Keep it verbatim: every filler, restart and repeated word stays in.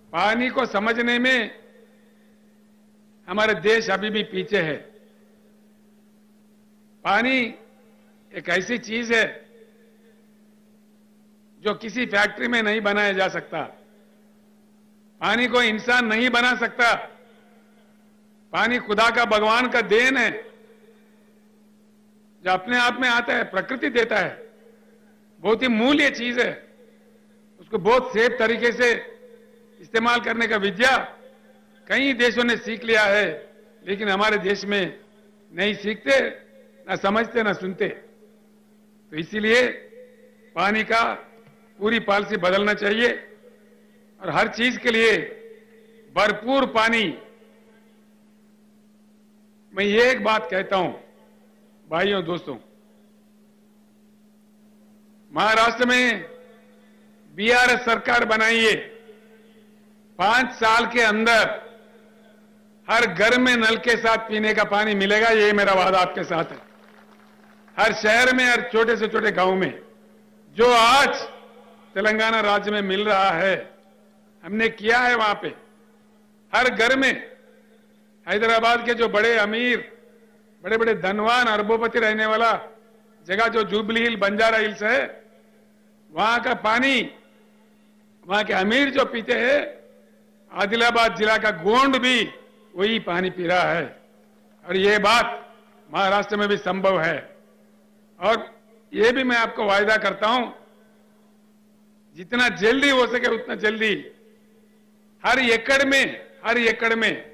पानी को समझने में हमारे देश अभी भी पीछे है। पानी एक ऐसी चीज है जो किसी फैक्ट्री में नहीं बनाया जा सकता। पानी को इंसान नहीं बना सकता। पानी खुदा का, भगवान का देन है जो अपने आप में आता है, प्रकृति देता है। बहुत ही मूल्य चीज है। उसको बहुत सेफ तरीके से इस्तेमाल करने का विद्या कई देशों ने सीख लिया है, लेकिन हमारे देश में नहीं सीखते, ना समझते, ना सुनते। तो इसीलिए पानी का पूरी पॉलिसी बदलना चाहिए और हर चीज के लिए भरपूर पानी। मैं ये एक बात कहता हूं भाइयों, दोस्तों, महाराष्ट्र में बीआरएस सरकार बनाई है। पांच साल के अंदर हर घर में नल के साथ पीने का पानी मिलेगा, ये मेरा वादा आपके साथ है। हर शहर में, हर छोटे से छोटे गांव में जो आज तेलंगाना राज्य में मिल रहा है, हमने किया है वहां पे। हर घर में हैदराबाद के जो बड़े अमीर, बड़े बड़े धनवान, अरबोपति रहने वाला जगह जो जुबली हिल, बंजारा हिल्स है, वहां का पानी वहां के अमीर जो पीते हैं, आदिलाबाद जिला का गोंड भी वही पानी पी रहा है। और ये बात महाराष्ट्र में भी संभव है। और ये भी मैं आपको वायदा करता हूं, जितना जल्दी हो सके उतना जल्दी हर एकड़ में हर एकड़ में